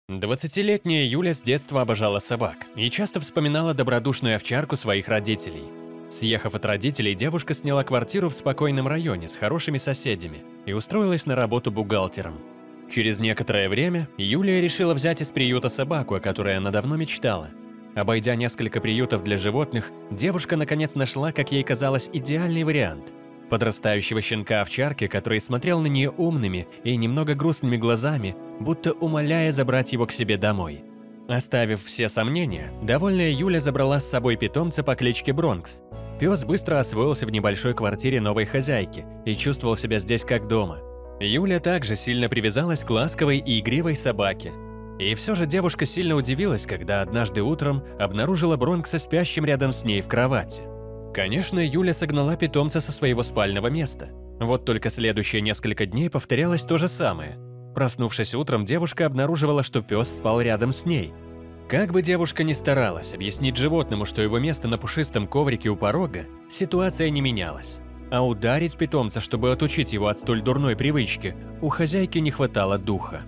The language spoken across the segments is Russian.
20-летняя Юля с детства обожала собак и часто вспоминала добродушную овчарку своих родителей. Съехав от родителей, девушка сняла квартиру в спокойном районе с хорошими соседями и устроилась на работу бухгалтером. Через некоторое время Юлия решила взять из приюта собаку, о которой она давно мечтала. Обойдя несколько приютов для животных, девушка наконец нашла, как ей казалось, идеальный вариант – подрастающего щенка-овчарки, который смотрел на нее умными и немного грустными глазами, будто умоляя забрать его к себе домой. Оставив все сомнения, довольная Юля забрала с собой питомца по кличке Бронкс. Пес быстро освоился в небольшой квартире новой хозяйки и чувствовал себя здесь как дома. Юля также сильно привязалась к ласковой и игривой собаке. И все же девушка сильно удивилась, когда однажды утром обнаружила Бронкса спящим рядом с ней в кровати. Конечно, Юля согнала питомца со своего спального места. Вот только следующие несколько дней повторялось то же самое. Проснувшись утром, девушка обнаруживала, что пес спал рядом с ней. Как бы девушка ни старалась объяснить животному, что его место на пушистом коврике у порога, ситуация не менялась. А ударить питомца, чтобы отучить его от столь дурной привычки, у хозяйки не хватало духа.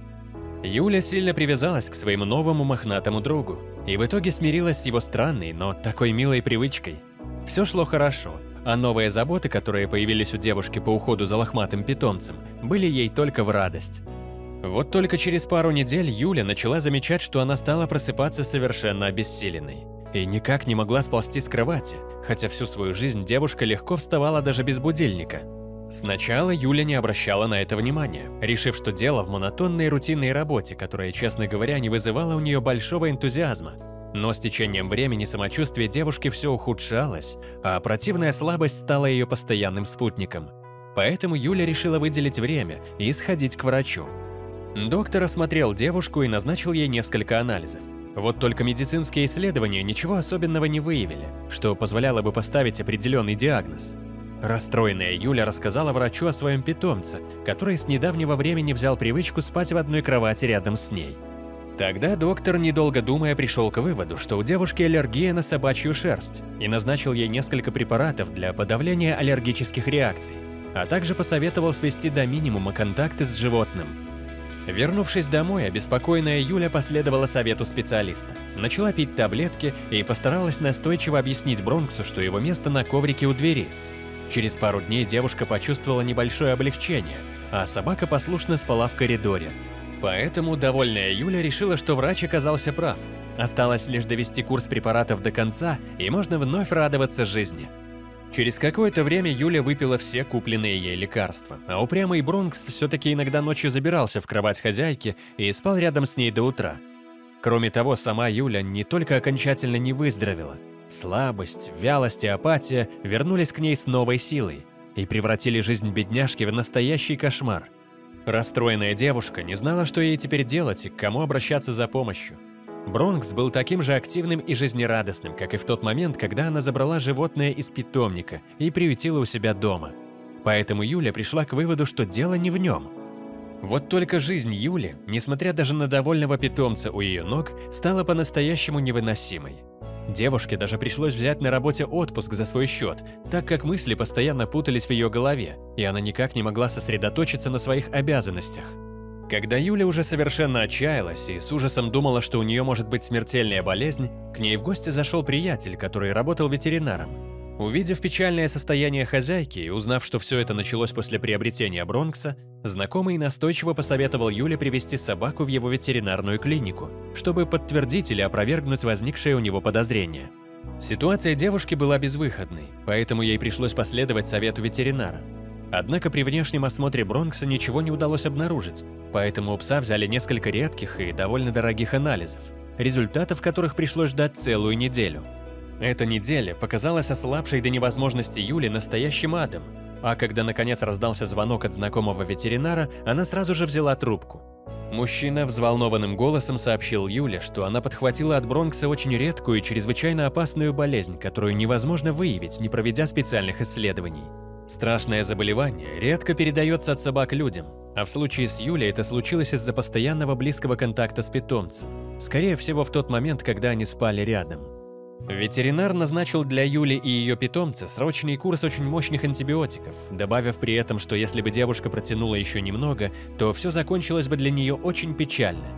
Юля сильно привязалась к своему новому мохнатому другу и в итоге смирилась с его странной, но такой милой привычкой. Все шло хорошо, а новые заботы, которые появились у девушки по уходу за лохматым питомцем, были ей только в радость. Вот только через пару недель Юля начала замечать, что она стала просыпаться совершенно обессиленной и никак не могла сползти с кровати, хотя всю свою жизнь девушка легко вставала даже без будильника. Сначала Юля не обращала на это внимания, решив, что дело в монотонной рутинной работе, которая, честно говоря, не вызывала у нее большого энтузиазма. Но с течением времени самочувствие девушки все ухудшалось, а противная слабость стала ее постоянным спутником. Поэтому Юля решила выделить время и сходить к врачу. Доктор осмотрел девушку и назначил ей несколько анализов. Вот только медицинские исследования ничего особенного не выявили, что позволяло бы поставить определенный диагноз. Расстроенная Юля рассказала врачу о своем питомце, который с недавнего времени взял привычку спать в одной кровати рядом с ней. Тогда доктор, недолго думая, пришел к выводу, что у девушки аллергия на собачью шерсть, и назначил ей несколько препаратов для подавления аллергических реакций, а также посоветовал свести до минимума контакты с животным. Вернувшись домой, обеспокоенная Юля последовала совету специалиста, начала пить таблетки и постаралась настойчиво объяснить Бронксу, что его место на коврике у двери. Через пару дней девушка почувствовала небольшое облегчение, а собака послушно спала в коридоре. Поэтому довольная Юля решила, что врач оказался прав. Осталось лишь довести курс препаратов до конца, и можно вновь радоваться жизни. Через какое-то время Юля выпила все купленные ей лекарства, а упрямый Бронкс все-таки иногда ночью забирался в кровать хозяйки и спал рядом с ней до утра. Кроме того, сама Юля не только окончательно не выздоровела. Слабость, вялость и апатия вернулись к ней с новой силой и превратили жизнь бедняжки в настоящий кошмар. Расстроенная девушка не знала, что ей теперь делать и к кому обращаться за помощью. Бронкс был таким же активным и жизнерадостным, как и в тот момент, когда она забрала животное из питомника и приютила у себя дома. Поэтому Юля пришла к выводу, что дело не в нем. Вот только жизнь Юли, несмотря даже на довольного питомца у ее ног, стала по-настоящему невыносимой. Девушке даже пришлось взять на работе отпуск за свой счет, так как мысли постоянно путались в ее голове, и она никак не могла сосредоточиться на своих обязанностях. Когда Юля уже совершенно отчаялась и с ужасом думала, что у нее может быть смертельная болезнь, к ней в гости зашел приятель, который работал ветеринаром. Увидев печальное состояние хозяйки и узнав, что все это началось после приобретения Бронкса, знакомый настойчиво посоветовал Юле привести собаку в его ветеринарную клинику, чтобы подтвердить или опровергнуть возникшее у него подозрение. Ситуация девушки была безвыходной, поэтому ей пришлось последовать совету ветеринара. Однако при внешнем осмотре Бронкса ничего не удалось обнаружить, поэтому у пса взяли несколько редких и довольно дорогих анализов, результатов которых пришлось ждать целую неделю. Эта неделя показалась ослабшей до невозможности Юли настоящим адом, а когда наконец раздался звонок от знакомого ветеринара, она сразу же взяла трубку. Мужчина взволнованным голосом сообщил Юле, что она подхватила от Бронкса очень редкую и чрезвычайно опасную болезнь, которую невозможно выявить, не проведя специальных исследований. Страшное заболевание редко передается от собак людям, а в случае с Юлей это случилось из-за постоянного близкого контакта с питомцем, скорее всего в тот момент, когда они спали рядом. Ветеринар назначил для Юли и ее питомца срочный курс очень мощных антибиотиков, добавив при этом, что если бы девушка протянула еще немного, то все закончилось бы для нее очень печально.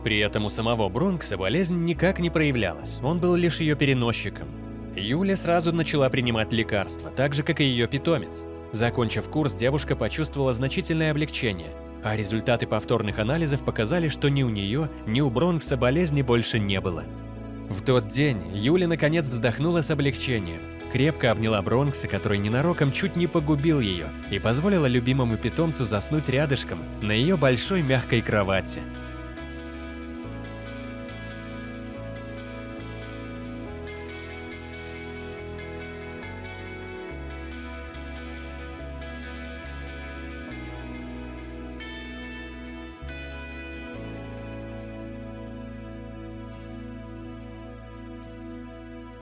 При этом у самого Бронкса болезнь никак не проявлялась, он был лишь ее переносчиком. Юля сразу начала принимать лекарства, так же, как и ее питомец. Закончив курс, девушка почувствовала значительное облегчение, а результаты повторных анализов показали, что ни у нее, ни у Бронкса болезни больше не было. В тот день Юля наконец вздохнула с облегчением, крепко обняла Бронкса, который ненароком чуть не погубил ее, и позволила любимому питомцу заснуть рядышком на ее большой мягкой кровати.